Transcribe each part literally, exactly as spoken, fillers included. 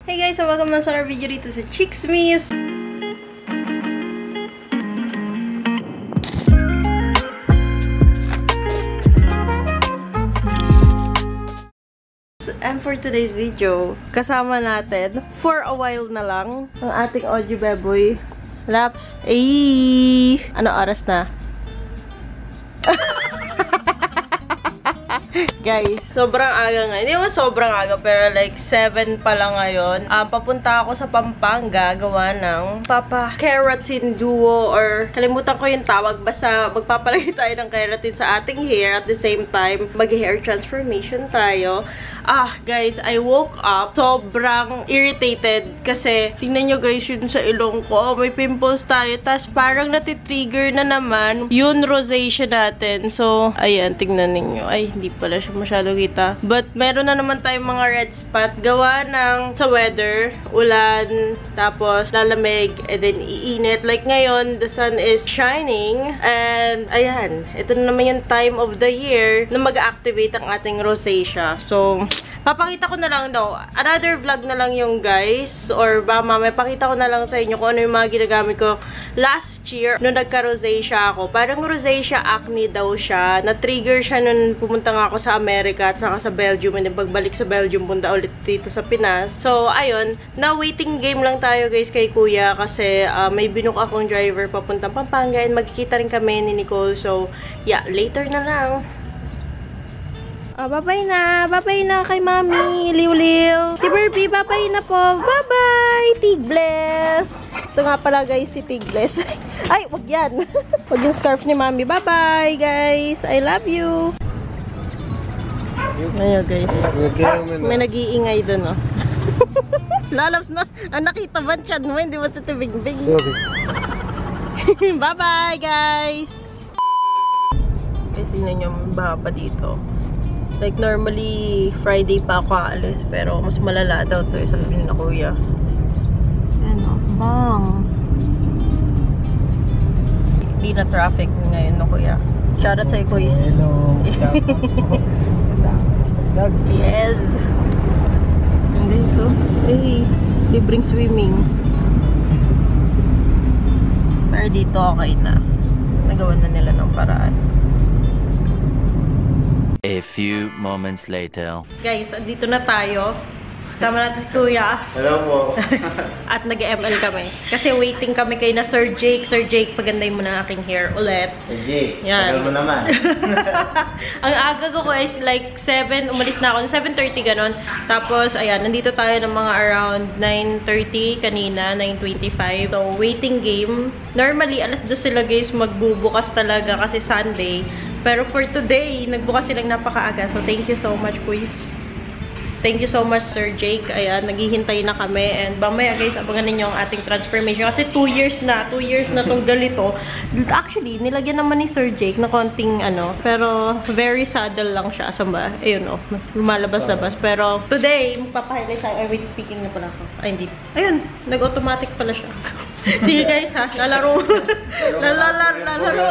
Hey guys, so welcome na sa our video dito sa Chicksmiss. And for today's video, kasama natin for a while na lang ang ating audio baboy Laps. Ay, ano oras na? Guys, sobrang aga nga. Hindi mo sobrang aga, pero like seven pa lang ngayon. Um, papunta ako sa Pampanga, gawa ng Papa Keratin Duo, or kalimutan ko yung tawag. Basta magpapalagay tayo ng keratin sa ating hair. At the same time, mag-hair transformation tayo. Ah, guys, I woke up sobrang irritated kasi tingnan nyo guys yun sa ilong ko. May pimples tayo. Tapos parang natitrigger na naman yun rosacea natin. So, ayan, tingnan ninyo. Ay, hindi pala siya masyado kita. But, meron na naman tayong mga red spot. Gawa ng sa weather, ulan, tapos lalamig, and then iinit. Like ngayon, the sun is shining. And, ayan, ito na naman yung time of the year na mag-activate ang ating rosacea. So, papakita ko na lang daw. Another vlog na lang yung guys. Or ba mamaya pakita ko na lang sa inyo kung ano yung mga ginagamit ko last year nung nagka-rosacea ako. Parang rosacea acne daw siya. Na-trigger siya nung pumunta nga ako sa Amerika at saka sa Belgium. And pagbalik sa Belgium, punta ulit dito sa Pinas. So, ayun. Na waiting game lang tayo guys kay Kuya kasi uh, may binook akong driver papuntang Pampanga and magkikita rin kami ni Nicole. So, yeah. Later na lang. Oh, bye-bye na. Bye-bye na kay Mami. Liw-liw. Si Barbie, bye-bye na po. Bye-bye, Tigles. Ito nga pala guys, si Tigles. Ay, wag yan. Wag yung scarf ni Mami. Bye-bye, guys. I love you. Ayun, guys. May nag-iingay dun, oh. Lalaps na. Ang nakita ba siya mo? Hindi ba sa tibig-big? Bye-bye, guys. Guys, tingnan nyo, mahaba dito. Like, normally, Friday pa ako aalis, pero mas malala daw to, sabi ni na Kuya. Ano? Bang! Hindi na traffic ngayon, no, Kuya? Shoutout sa'yo, Kuya. Hello! Shoutout! Yes! Hindi, so, hey, libreng swimming. Pero dito, okay na. Nagawa na nila ng paraan. A few moments later. Guys, andito na tayo. Sama natin si Kuya. Hello po. At nag-M L kami. Kasi waiting kami kay na Sir Jake. Sir Jake, paganday mo na aking hair ulit. Sir Jake, yan. tagal mo naman. Ang aga ko is like seven, umalis na ako. seven thirty ganon. Tapos, ayan, nandito tayo ng mga around nine thirty kanina, nine twenty-five. So, waiting game. Normally, alas dos sila guys magbubukas talaga kasi Sunday. Pero for today, nagbukas silang napakaaga. So, thank you so much, quiz. Thank you so much, Sir Jake. Ayan, naghihintay na kami. And mamaya, guys, abangan ninyo ang ating transformation. Kasi two years na. two years na tong ganito. Actually, nilagyan naman ni Sir Jake na konting ano. Pero, very saddle lang siya. Asan ba? Ayun, oh. Lumalabas-labas. Pero, today, magpapahighlight tayo. Ay, wait, picking na pala ako. Ay, hindi. Ayun, nag-automatic pala siya. Sige, guys, ha. Lalaro. Lalaro. Lalaro.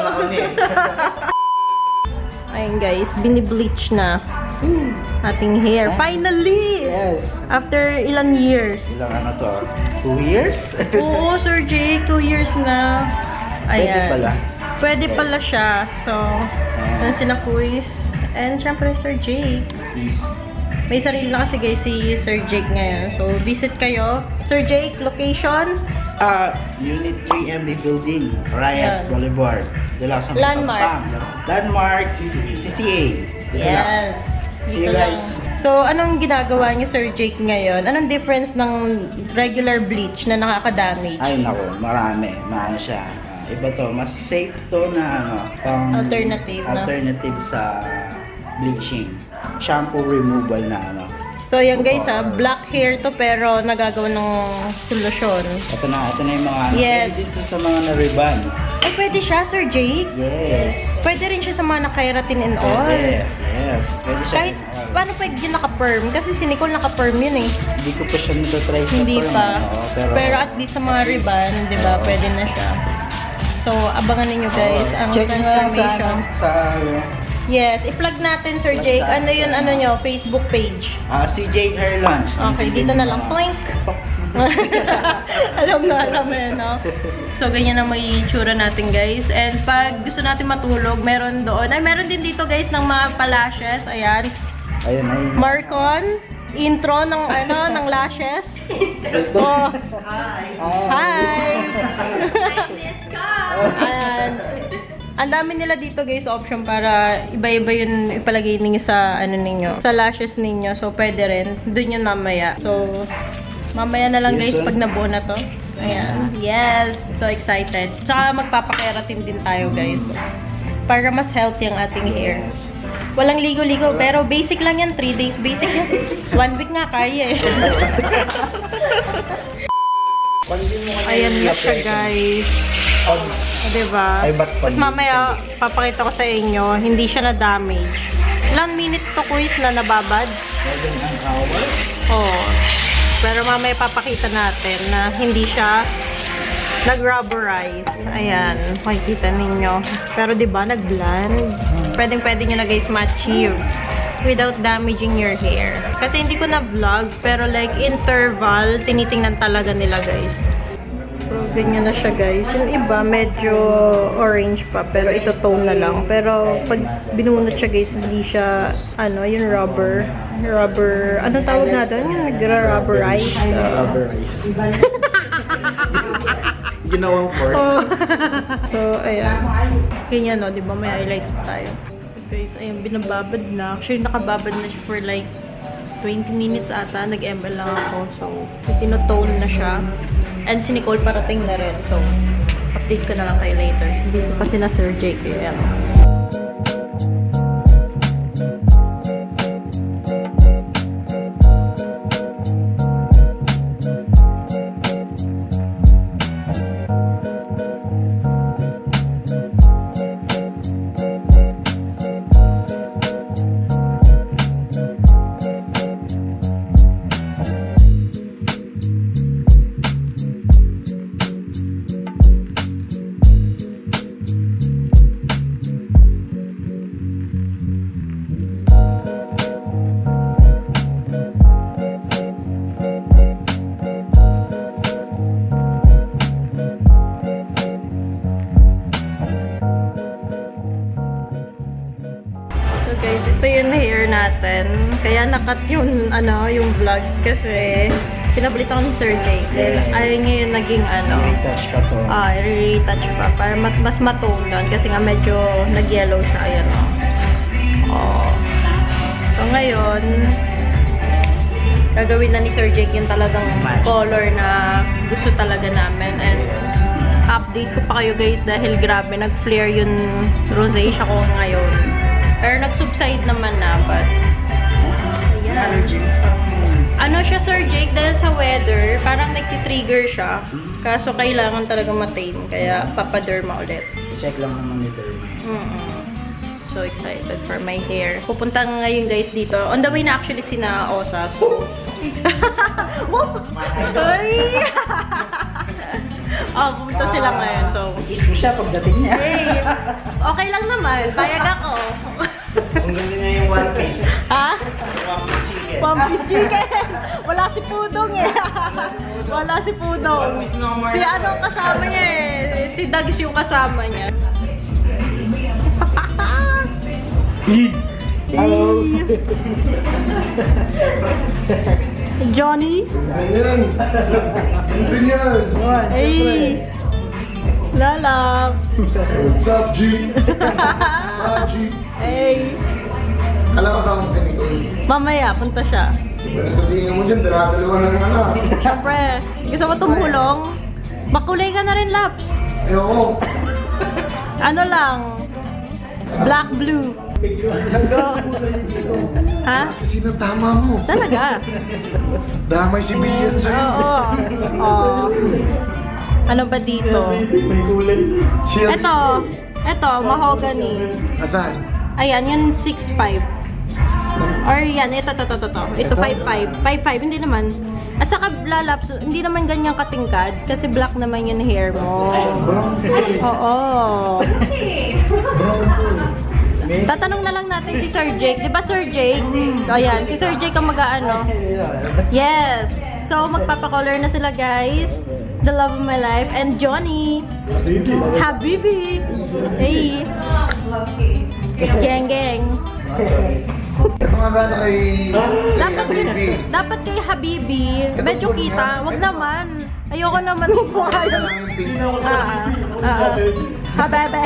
Ayun guys, binibleach na ating hair. Finally! Yes! After ilang years? Ilang ano to? Two years? Oo, Sir Jake, two years na. Ayan. Pwede pala. Pwede Yes. pala siya. So, yan sina Kuis. And syempre, Sir Jake. Please. May sarili na kasi guys si Sir Jake ngayon. So, visit kayo. Sir Jake, location? Uh, Unit three M B Building, Riot Yan. Boulevard. Dala sa Landmark. Landmark, C C A. Yes. See Dito you lang. guys. So, anong ginagawa niya Sir Jake ngayon? Anong difference ng regular bleach na nakaka-damage? Ay nako, marami. Maano siya. Uh, iba to, mas safe to na ano, pang Alternative, no? alternative sa bleaching. Shampoo removal na ano. So, yan guys ha, black hair to pero nagagawa ng solusyon. Ito na, ito na yung mga ano. Yes. Pwede dito sa mga na-ribbon. Ay, pwede siya, Sir Jake? Yes. Pwede rin siya sa mga naka-keratin and all. Pwede. Yes. Pwede siya. Kahit, paano pwede yun naka-perm? Kasi si Nicole naka-perm yun eh. Hindi ko pa siya nito-try sa Hindi perm, pa. ano, pero, Pero at least sa mga ribbon, di ba, Oo. pwede na siya. So, abangan ninyo guys, ang check nyo lang sa, ano, transformation. sa, ano, Yes, i-plug natin, Sir Jake. Ano yun, ano nyo, Facebook page? Ah, C J Hair Lunch. Okay, dito na lang. Toink! Alam na, alam mo yun, no? So, ganyan ang may itsura natin, guys. And pag gusto natin matulog, meron doon. Ay, meron din dito, guys, ng mga palashes. Ayan. Ayun, ayun. Marcon. Intro ng, ano, ng lashes. Oh. Hi! Hi! Ayan. Ang dami nila dito, guys, option para iba-iba yun ipalagay ninyo sa, ano ninyo, sa lashes ninyo. So, pwede rin. Doon yun mamaya. So, mamaya na lang, guys, pag nabuo na to. Ayan. Yes! So excited. Tsaka magpapakeratin din tayo, guys. Para mas healthy ang ating hair. Walang ligo-ligo, pero basic lang yan. three days basic yan. One week nga kaya eh. Ayan na siya, guys. O, diba? Tapos mamaya, papakita ko sa inyo, hindi siya na-damage. Ilang minutes to, quiz, na nababad? Oo. Pero mamaya papakita natin na hindi siya nag-rubberize. Ayan, makikita ninyo. Pero diba, nag-blend? Pwedeng-pwede nyo na, guys, ma-achieve without damaging your hair. Kasi hindi ko na-vlog, pero like interval, tinitingnan talaga nila, guys. So, ganyan na siya, guys. Yung iba, medyo orange pa, pero ito tone na lang. Pero, pag binunot siya, guys, hindi siya, ano, yung rubber. Rubber, ano tawag na doon? Yung nagra-rubberize. So, Rubberize. Ginawang force. oh. So, ayan. Ganyan, no? Diba, may highlights pa tayo. So, guys, ayan, binababad na. Actually, nakababad na siya for like twenty minutes ata. Nag-M L lang ako. So, tinotone na siya. And si Nicole parating na rin. So, update ko na lang kayo later. Busy pa sila Sir Jake. Ayan. Ito yung hair natin. Kaya nakat yung, ano, yung vlog kasi pinapalit ako ni Sir Jake. Dahil ayaw niya yung naging, ano, retouch ka to. Ah, retouch pa. Para mas, mas matone doon. Kasi nga medyo nag-yellow siya. Ayan, o. Oh. So, ngayon, gagawin na ni Sir Jake yung talagang color na gusto talaga namin. And update ko pa kayo, guys, dahil grabe, nag-flare yung rosacea ko ngayon. Pero nag-subside naman na, but Allergy. ano siya, Sir Jake, dahil sa weather, parang nagtitrigger siya. Kaso kailangan talaga matain, kaya papaderma ulit. I-check lang naman ni Derma. Mm-mm. So excited for my hair. Pupunta ngayon, guys, dito. On the way na actually sina Osa, so... Whoop! Ay! Oh, pupunta sila ngayon, so... Kiss mo siya pagdating niya. Hey, okay lang naman. Payag ako. Ang ganda niya yung one piece. Ha? One piece chicken. One piece chicken. Wala si Pudong eh. Wala si Pudong. One piece no more. Si ano kasama niya eh. Si Dags yung kasama niya. Hello. Johnny? Ganyan! Ganyan! Hey! Lalaps! What's up, G? Ah, G? Hey! Alam ko sa si Nicole. Mamaya, punta siya. Tingin mo dyan, dala-dalawa na ng anak. Siyempre, gusto mo tumulong? Makulay ka na rin, Laps. Ayoko. Ano lang? Black, blue. Ha? Kasi sinatama mo. Talaga? Damay si Billion sa'yo. Oo. Oo. Ano ba dito? May kulay. Siya. Ito. Ito, mahogany. Asan? Ayan, yun six five. Or yan, ito, ito, ito, ito. Ito five five. five five, hindi naman. At saka, Lalaps, hindi naman ganyan katingkad. Kasi black naman yung hair mo. Brown. Oo. Brown. Tatanong na lang natin si Sir Jake. Di ba Sir Jake? Ayan, si Sir Jake ang mag-ano. Yes! So, magpapakolor na sila guys. The love of my life. And Johnny. Habibi. Hey. Geng geng. Ito nga sana kay... Dapat, dapat kay Habibi. Medyo kita. Wag naman. Ayoko naman buhay. Ah, ah. Habebe.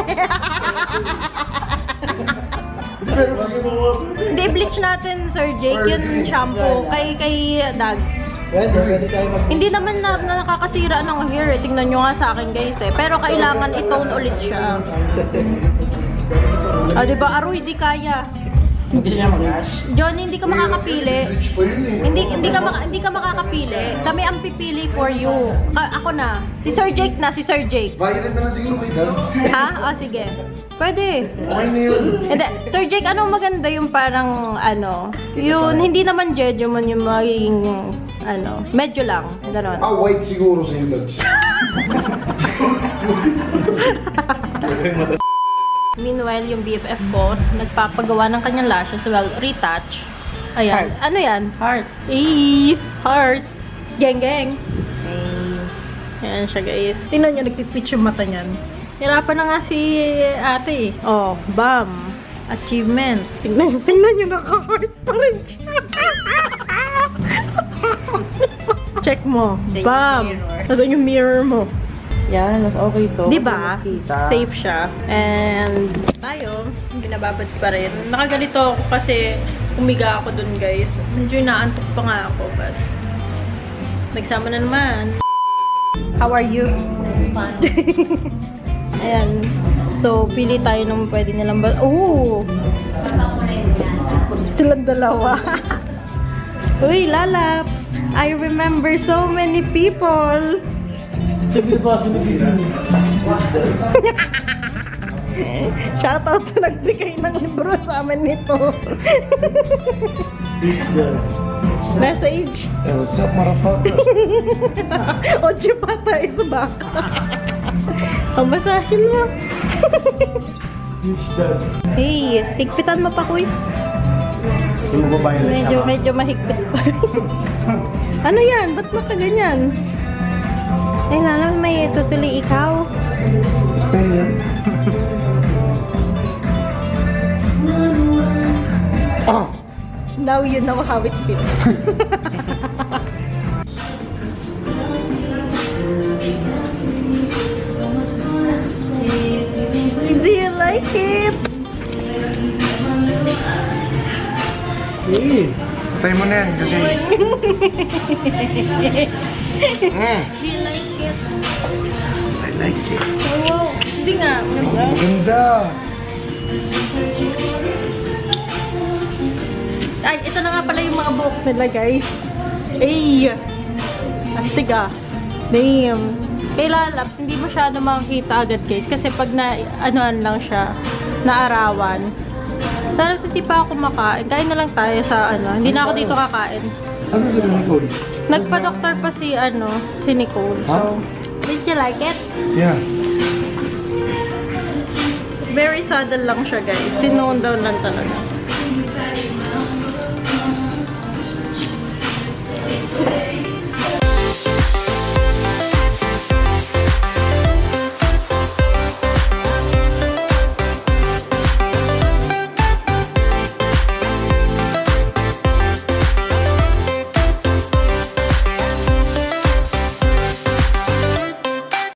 Hindi, bleach natin, Sir Jake, yung shampoo. Kay, kay Dags. Pwede, pwede tayo mag- Hindi naman na, na nakakasira ng hair. Eh. Tingnan nyo nga sa akin, guys. Eh. Pero kailangan i-tone ulit siya. Ah, diba? Aroy, di kaya. Gusto niya mag-ash? Johnny, hindi ka makakapili. Rich pa yun eh. Hindi hindi ka maka, hindi ka makakapili. Kami ang pipili for you. Ka ako na. Si Sir Jake na, si Sir Jake. Violet na lang siguro kay Dags. Ha? O sige. Pwede. Okay na yun. Hindi, Sir Jake, ano maganda yung parang ano, yun hindi naman jejo man yung magiging ano, medyo lang, ganon. Ah, white siguro sa'yo, Dags. Meanwhile, yung B F F ko, nagpapagawa ng kanyang lashes, well, retouch. Ayan. Heart. Ano yan? Heart. Eh, heart. Geng, geng. Ayan siya, guys. Tingnan nyo, nagtitwitch yung mata niyan. Hirapan na nga si ate. Oh, bam. Achievement. Tingnan, tingnan nyo, naka-heart pa rin siya. Check mo. Bam. Nasaan yung mirror mo? Yan, mas okay to. Diba? Safe siya. And tayo, binababad pa rin. Nakagalito ako kasi umiga ako dun, guys. Medyo inaantok pa nga ako, but nagsama na naman. How are you? Fun. Ayan. So, pili tayo ng pwede nilang ba... Ooh! Silang dalawa. Uy, lalaps! I remember so many people! Shoutout sa nagbigay ng libro sa amin nito. Message. Eh, what's up, motherfucker? Ocho pa tayo sa baka. Ang basahin mo. Hey, higpitan mo pa, Kuis. Medyo, medyo mahigpit pa. Ano yan? Ba't nakaganyan? Eh, lalang may tutuloy ikaw. Style yan. Oh, now you know how it fits. Do you like it? Eh, patay mo na yan kasi... Mm. Do you like it? I like it. Oo, hindi nga. Maganda. Ay, ito na nga pala yung mga buhok nila, guys. Ay! Astig ah. Damn. Kay Lalaps, hindi masyado makakita agad, guys. Kasi pag na, anoan lang siya, naarawan. Lalaps, hindi pa ako kumakain. Kain na lang tayo sa, ano, hindi na ako dito kakain. Asan si Nicole? Nagpa-doktor pa si, ano, si Nicole. So, did you like it? Yeah. Very subtle lang siya, guys. Tinone down lang talaga.